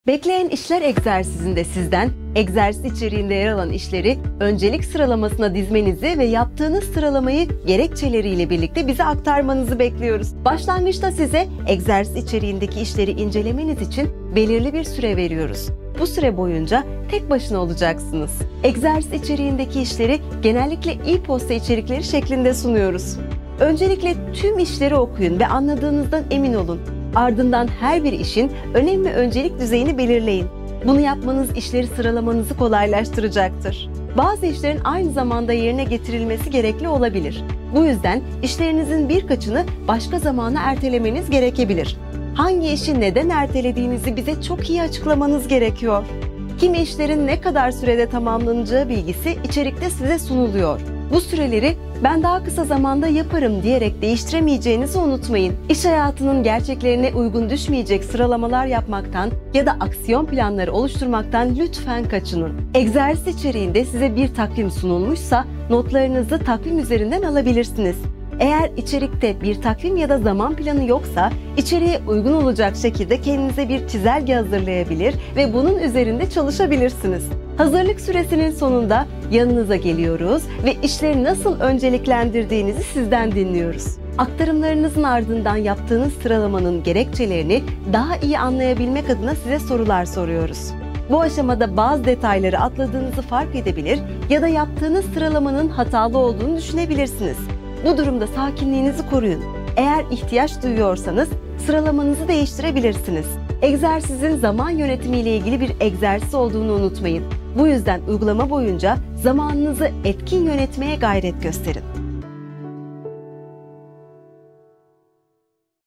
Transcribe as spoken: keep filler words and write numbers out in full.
Bekleyen işler egzersizinde sizden, egzersiz içeriğinde yer alan işleri öncelik sıralamasına dizmenizi ve yaptığınız sıralamayı gerekçeleriyle birlikte bize aktarmanızı bekliyoruz. Başlangıçta size egzersiz içeriğindeki işleri incelemeniz için belirli bir süre veriyoruz. Bu süre boyunca tek başına olacaksınız. Egzersiz içeriğindeki işleri genellikle e-posta içerikleri şeklinde sunuyoruz. Öncelikle tüm işleri okuyun ve anladığınızdan emin olun. Ardından her bir işin önem ve öncelik düzeyini belirleyin. Bunu yapmanız işleri sıralamanızı kolaylaştıracaktır. Bazı işlerin aynı zamanda yerine getirilmesi gerekli olabilir. Bu yüzden işlerinizin birkaçını başka zamana ertelemeniz gerekebilir. Hangi işi neden ertelediğinizi bize çok iyi açıklamanız gerekiyor. Kimi işlerin ne kadar sürede tamamlanacağı bilgisi içerikte size sunuluyor. Bu süreleri "ben daha kısa zamanda yaparım" diyerek değiştiremeyeceğinizi unutmayın. İş hayatının gerçeklerine uygun düşmeyecek sıralamalar yapmaktan ya da aksiyon planları oluşturmaktan lütfen kaçının. Egzersiz içeriğinde size bir takvim sunulmuşsa notlarınızı takvim üzerinden alabilirsiniz. Eğer içerikte bir takvim ya da zaman planı yoksa, içeriğe uygun olacak şekilde kendinize bir çizelge hazırlayabilir ve bunun üzerinde çalışabilirsiniz. Hazırlık süresinin sonunda yanınıza geliyoruz ve işleri nasıl önceliklendirdiğinizi sizden dinliyoruz. Aktarımlarınızın ardından yaptığınız sıralamanın gerekçelerini daha iyi anlayabilmek adına size sorular soruyoruz. Bu aşamada bazı detayları atladığınızı fark edebilir ya da yaptığınız sıralamanın hatalı olduğunu düşünebilirsiniz. Bu durumda sakinliğinizi koruyun. Eğer ihtiyaç duyuyorsanız sıralamanızı değiştirebilirsiniz. Egzersizin zaman yönetimi ile ilgili bir egzersiz olduğunu unutmayın. Bu yüzden uygulama boyunca zamanınızı etkin yönetmeye gayret gösterin.